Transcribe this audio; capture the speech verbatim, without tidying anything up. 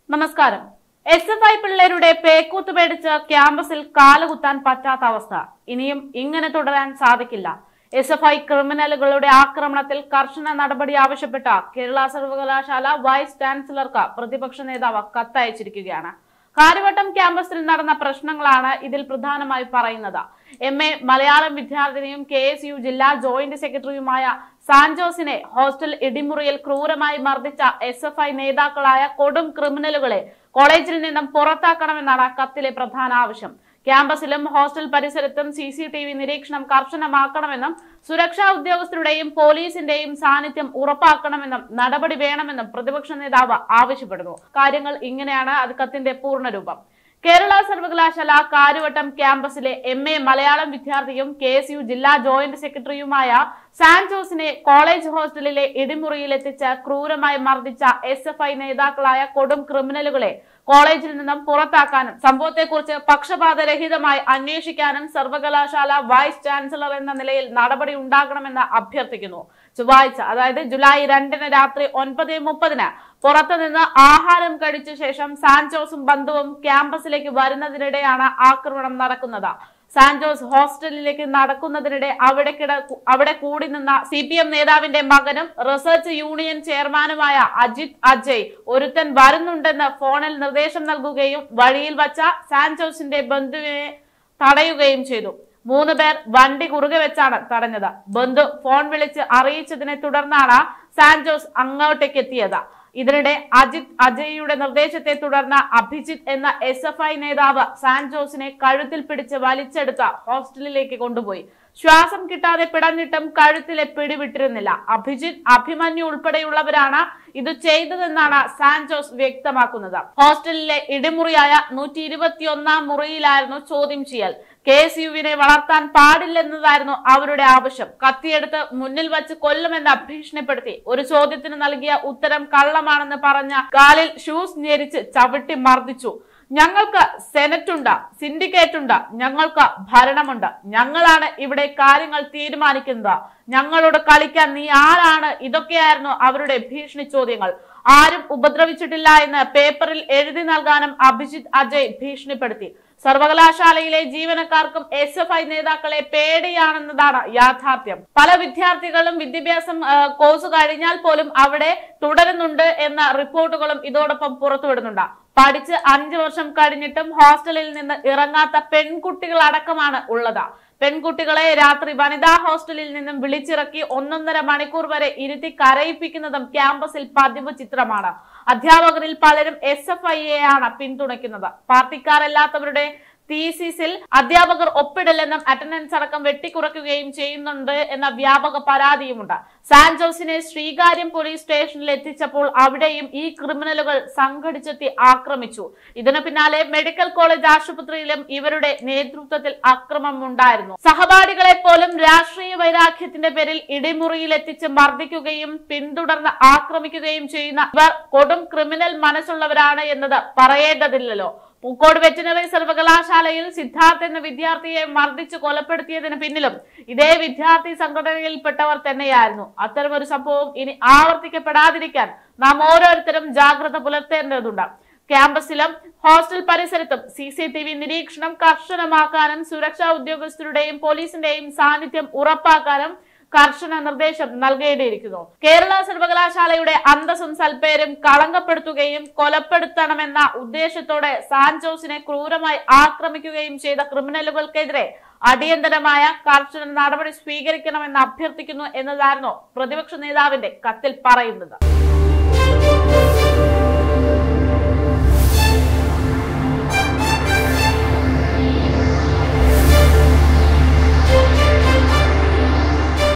നമസ്കാരം. S F I പിള്ളേരുടെ പേക്കൂത്ത് പേടിച്ച് ക്യാമ്പസിൽ കാലുകുത്താൻ പറ്റാത്ത അവസ്ഥ. ഇനിയും ഇങ്ങനെ തുടരാൻ സാധിക്കില്ല. എസ് എഫ് ഐ ക്രിമിനലുകളുടെ ആക്രമണത്തിൽ കർശന നടപടി ആവശ്യപ്പെട്ട കേരള സർവകലാശാല വൈസ് ചാൻസലർക്ക് പ്രതിപക്ഷ നേതാവ് കത്തയച്ചിരിക്കുകയാണ്. കാര്യവട്ടം ക്യാമ്പസിൽ നടന്ന പ്രശ്നങ്ങളാണ് ഇതിൽ പ്രധാനമായി പറയുന്നത്. എം എ മലയാളം വിദ്യാർത്ഥിനിയും കെ എസ് യു ജില്ലാ ജോയിന്റ് സെക്രട്ടറിയുമായ സാൻജോസിനെ ഹോസ്റ്റൽ ഇടിമുറിയിൽ ക്രൂരമായി മർദ്ദിച്ച എസ് എഫ് ഐ നേതാക്കളായ കൊടും ക്രിമിനലുകളെ കോളേജിൽ നിന്നും പുറത്താക്കണമെന്നാണ് കത്തിലെ പ്രധാന ആവശ്യം. ക്യാമ്പസിലും ഹോസ്റ്റൽ പരിസരത്തും സി സി ടി വി നിരീക്ഷണം കർശനമാക്കണമെന്നും സുരക്ഷാ ഉദ്യോഗസ്ഥരുടെയും പോലീസിന്റെയും സാന്നിധ്യം ഉറപ്പാക്കണമെന്നും നടപടി വേണമെന്നും പ്രതിപക്ഷ നേതാവ് ആവശ്യപ്പെടുന്നു. കാര്യങ്ങൾ ഇങ്ങനെയാണ്. അത് കത്തിന്റെ പൂർണ്ണരൂപം. കേരള സർവകലാശാല കാര്യവട്ടം ക്യാമ്പസിലെ എം എ മലയാളം വിദ്യാർത്ഥിയും കെ എസ് യു ജില്ലാ ജോയിന്റ് സെക്രട്ടറിയുമായ സാൻജോസിനെ കോളേജ് ഹോസ്റ്റലിലെ ഇടിമുറിയിൽ എത്തിച്ച് ക്രൂരമായി മർദ്ദിച്ച എസ് എഫ് ഐ നേതാക്കളായ കൊടും ക്രിമിനലുകളെ കോളേജിൽ നിന്നും പുറത്താക്കാനും സംഭവത്തെക്കുറിച്ച് പക്ഷപാതരഹിതമായി അന്വേഷിക്കാനും സർവകലാശാല വൈസ് ചാൻസലർ എന്ന നിലയിൽ നടപടി ഉണ്ടാകണമെന്ന് അഭ്യർത്ഥിക്കുന്നു. ചൊവ്വാഴ്ച, അതായത് ജൂലൈ രണ്ടിന് രാത്രി ഒൻപത് മുപ്പതിന് പുറത്തുനിന്ന് ആഹാരം കഴിച്ച ശേഷം സാൻജോസും ബന്ധുവും ക്യാമ്പസിലേക്ക് വരുന്നതിനിടെയാണ് ആക്രമണം നടക്കുന്നത്. സാൻജോസ് ഹോസ്റ്റലിലേക്ക് നടക്കുന്നതിനിടെ അവിടെ കിട അവിടെ കൂടി നിന്ന സി പി എം നേതാവിന്റെ മകനും റിസർച്ച് യൂണിയൻ ചെയർമാനുമായ അജിത് അജയ് ഒരുത്തൻ വരുന്നുണ്ടെന്ന് ഫോണിൽ നിർദ്ദേശം നൽകുകയും വഴിയിൽ വച്ച സാൻജോസിന്റെ ബന്ധുവിനെ തടയുകയും ചെയ്തു. മൂന്ന് പേർ വണ്ടി കുറുകെ വെച്ചാണ് തടഞ്ഞത്. ബന്ധു ഫോൺ വിളിച്ച് അറിയിച്ചതിനെ തുടർന്നാണ് സാൻജോസ് അങ്ങോട്ടേക്ക് എത്തിയത്. ഇതിനിടെ അജിത് അജയ്യുടെ നിർദ്ദേശത്തെ തുടർന്ന് അഭിജിത്ത് എന്ന എസ് എഫ് ഐ നേതാവ് സാൻജോസിനെ കഴുത്തിൽ പിടിച്ച് വലിച്ചെടുത്ത് ഹോസ്റ്റലിലേക്ക് കൊണ്ടുപോയി. ശ്വാസം കിട്ടാതെ പിടഞ്ഞിട്ടും കഴുത്തിലെ പിടിവിട്ടിരുന്നില്ല. അഭിജിത്ത്, അഭിമന്യു ഉൾപ്പെടെയുള്ളവരാണ് ഇത് ചെയ്തതെന്നാണ് സാൻജോസ് വ്യക്തമാക്കുന്നത്. ഹോസ്റ്റലിലെ ഇടിമുറിയായ നൂറ്റി ഇരുപത്തി ഒന്നാം മുറിയിലായിരുന്നു ചോദ്യം ചെയ്യൽ. കെ എസ് യുവിനെ വളർത്താൻ പാടില്ലെന്നതായിരുന്നു അവരുടെ ആവശ്യം. കത്തിയെടുത്ത് മുന്നിൽ വച്ച് കൊല്ലുമെന്ന് ഭീഷണിപ്പെടുത്തി ഒരു ചോദ്യത്തിന് നൽകിയ ഉത്തരം കള്ളമാണെന്ന് പറഞ്ഞ കാലിൽ ഷൂസ് ഞെരിച്ച് ചവിട്ടി മർദ്ദിച്ചു. ഞങ്ങൾക്ക് സെനറ്റ് ഉണ്ട്, സിൻഡിക്കേറ്റ് ഉണ്ട്, ഞങ്ങൾക്ക് ഭരണമുണ്ട്, ഞങ്ങളാണ് ഇവിടെ കാര്യങ്ങൾ തീരുമാനിക്കുന്നത്, ഞങ്ങളോട് കളിക്കാൻ നീ ആരാണ്? ഇതൊക്കെയായിരുന്നു അവരുടെ ഭീഷണി ചോദ്യങ്ങൾ. ആരും ഉപദ്രവിച്ചിട്ടില്ല എന്ന് പേപ്പറിൽ എഴുതി നൽകാനും അഭിജിത്ത് അജയ് ഭീഷണിപ്പെടുത്തി. സർവകലാശാലയിലെ ജീവനക്കാർക്കും എസ് എഫ് ഐ നേതാക്കളെ പേടിയാണെന്നതാണ് യാഥാർത്ഥ്യം. പല വിദ്യാർത്ഥികളും വിദ്യാഭ്യാസം കോഴ്സ് കഴിഞ്ഞാൽ പോലും അവിടെ തുടരുന്നുണ്ട് എന്ന റിപ്പോർട്ടുകളും ഇതോടൊപ്പം പുറത്തുവിടുന്നുണ്ട്. പഠിച്ച് അഞ്ചു വർഷം കഴിഞ്ഞിട്ടും ഹോസ്റ്റലിൽ നിന്ന് ഇറങ്ങാത്ത പെൺകുട്ടികൾ അടക്കമാണ് ഉള്ളത്. പെൺകുട്ടികളെ രാത്രി വനിതാ ഹോസ്റ്റലിൽ നിന്നും വിളിച്ചിറക്കി ഒന്നൊന്നര മണിക്കൂർ വരെ ഇരുത്തി കരയിപ്പിക്കുന്നതും ക്യാമ്പസിൽ പതിവ് ചിത്രമാണ്. അധ്യാപകരിൽ പലരും എസ് എഫ് ഐയെയാണ് പിന്തുണയ്ക്കുന്നത്. പാർട്ടിക്കാരല്ലാത്തവരുടെ തീസിസിൽ അധ്യാപകർ ഒപ്പിടില്ലെന്നും അറ്റൻഡൻസ് അടക്കം വെട്ടിക്കുറയ്ക്കുകയും ചെയ്യുന്നുണ്ട് എന്ന വ്യാപക പരാതിയുമുണ്ട്. സാൻജോസിനെ ശ്രീകാര്യം പോലീസ് സ്റ്റേഷനിൽ എത്തിച്ചപ്പോൾ അവിടെയും ഈ ക്രിമിനലുകൾ സംഘടിച്ചെത്തി ആക്രമിച്ചു. ഇതിനു പിന്നാലെ മെഡിക്കൽ കോളേജ് ആശുപത്രിയിലും ഇവരുടെ നേതൃത്വത്തിൽ അക്രമം ഉണ്ടായിരുന്നു. സഹപാഠികളെ പോലും രാഷ്ട്രീയ വൈരാഗ്യത്തിന്റെ പേരിൽ ഇടിമുറിയിൽ എത്തിച്ച് മർദ്ദിക്കുകയും പിന്തുടർന്ന് ആക്രമിക്കുകയും ചെയ്യുന്ന ഇവർ കൊടും ക്രിമിനൽ മനസ്സുള്ളവരാണ് എന്നത് പറയേണ്ടതില്ലല്ലോ. പൂക്കോട് വെറ്റിനറി സർവകലാശാലയിൽ സിദ്ധാർത്ഥ് എന്ന വിദ്യാർത്ഥിയെ മർദ്ദിച്ച് കൊലപ്പെടുത്തിയതിന് പിന്നിലും ഇതേ വിദ്യാർത്ഥി സംഘടനയിൽപ്പെട്ടവർ തന്നെയായിരുന്നു. അത്തരമൊരു സംഭവം ഇനി ആവർത്തിക്കപ്പെടാതിരിക്കാൻ നാം ഓരോരുത്തരും ജാഗ്രത പുലർത്തേണ്ടതുണ്ട്. ക്യാമ്പസിലും ഹോസ്റ്റൽ പരിസരത്തും സി സി ടി വി നിരീക്ഷണം കർശനമാക്കാനും സുരക്ഷാ ഉദ്യോഗസ്ഥരുടെയും പോലീസിന്റെയും സാന്നിധ്യം ഉറപ്പാക്കാനും കർശന നിർദ്ദേശം നൽകേണ്ടിയിരിക്കുന്നു. കേരള സർവകലാശാലയുടെ അന്തസ്സും സൽപ്പേരും കളങ്കപ്പെടുത്തുകയും കൊലപ്പെടുത്തണമെന്ന ഉദ്ദേശത്തോടെ സാൻജോസിനെ ക്രൂരമായി ആക്രമിക്കുകയും ചെയ്ത ക്രിമിനലുകൾക്കെതിരെ അടിയന്തരമായ കർശന നടപടി സ്വീകരിക്കണമെന്ന് അഭ്യർത്ഥിക്കുന്നു എന്നതായിരുന്നു പ്രതിപക്ഷ നേതാവിന്റെ കത്തിൽ പറയുന്നത്.